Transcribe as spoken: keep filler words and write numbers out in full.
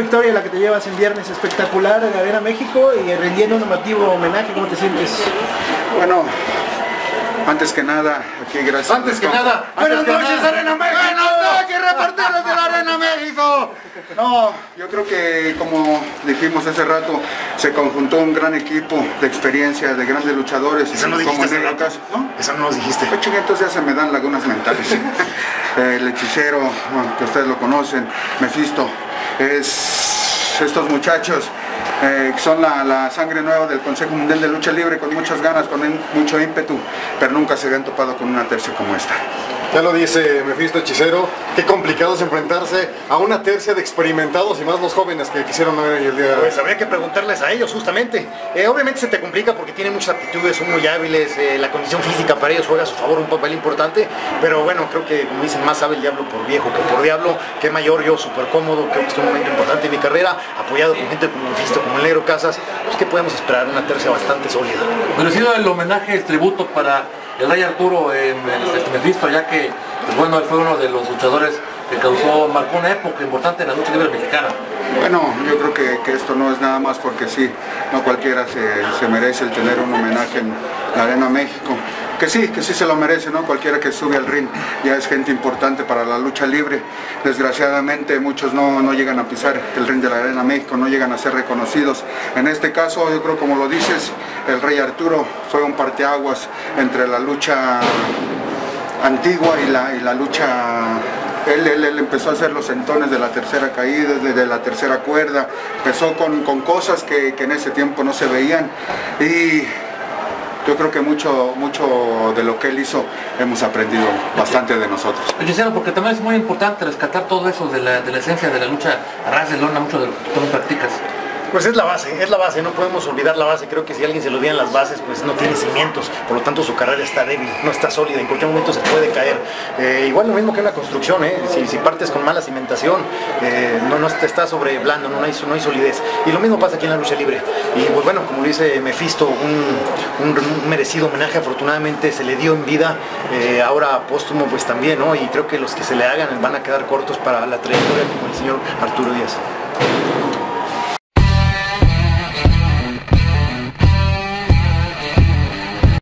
victoria la que te llevas en viernes, espectacular en Arena México y rindiendo un emotivo homenaje. ¿Cómo te sientes? Bueno, antes que nada, aquí gracias. Antes que nada, buenas noches, Arena México. Buenas noches, reporteros de la Arena México. No, yo creo que como dijimos hace rato, se conjuntó un gran equipo de experiencia, de grandes luchadores. Eso no dijiste hace rato, ¿no? Eso no nos dijiste. Pues chinguetos, ya se me dan lagunas mentales. El hechicero, que ustedes lo conocen, Mefisto, es estos muchachos. Eh, que son la, la sangre nueva del Consejo Mundial de Lucha Libre, con muchas ganas, con mucho ímpetu, pero nunca se habían topado con una tercia como esta. Ya lo dice Mefisto Hechicero, qué complicado es enfrentarse a una tercia de experimentados y más los jóvenes que quisieron ver el día de hoy. Pues habría que preguntarles a ellos justamente. Eh, obviamente se te complica porque tienen muchas aptitudes, son muy hábiles, eh, la condición física para ellos juega a su favor un papel importante, pero bueno, creo que como dicen, más sabe el diablo por viejo que por diablo. Qué mayor, yo súper cómodo, creo que es un momento importante en mi carrera, apoyado con gente como Mefisto, como el Negro Casas, pues que podemos esperar una tercia bastante sólida. Merecido el homenaje, el tributo para el Rey Arturo en este Mefisto, ya que pues bueno, él fue uno de los luchadores que causó, marcó una época importante en la lucha libre mexicana. Bueno, yo creo que, que esto no es nada más porque sí, no cualquiera se, se merece el tener un homenaje en la Arena México. Que sí, que sí se lo merece, ¿no? Cualquiera que sube al ring ya es gente importante para la lucha libre. Desgraciadamente muchos no, no llegan a pisar el ring de la Arena México, no llegan a ser reconocidos. En este caso, yo creo, como lo dices, el Rey Arturo fue un parteaguas entre la lucha antigua y la, y la lucha. Él, él, él empezó a hacer los sentones de la tercera caída, de la tercera cuerda, empezó con, con cosas que, que en ese tiempo no se veían, y yo creo que mucho, mucho de lo que él hizo hemos aprendido bastante de nosotros. Hechicero, porque también es muy importante rescatar todo eso de la, de la esencia de la lucha a ras de lona, mucho de lo que tú también practicas. Pues es la base, es la base, no podemos olvidar la base. Creo que si alguien se lo olvida en las bases, pues no tiene cimientos, por lo tanto su carrera está débil, no está sólida, en cualquier momento se puede caer. Eh, igual lo mismo que una construcción, ¿eh? si, si partes con mala cimentación, eh, no, no está sobre blando, no hay, no hay solidez. Y lo mismo pasa aquí en la lucha libre. Y pues bueno, como dice Mefisto, un, un, un merecido homenaje, afortunadamente se le dio en vida, eh, ahora póstumo pues también, ¿no? Y creo que los que se le hagan van a quedar cortos para la trayectoria como el señor Arturo Díaz.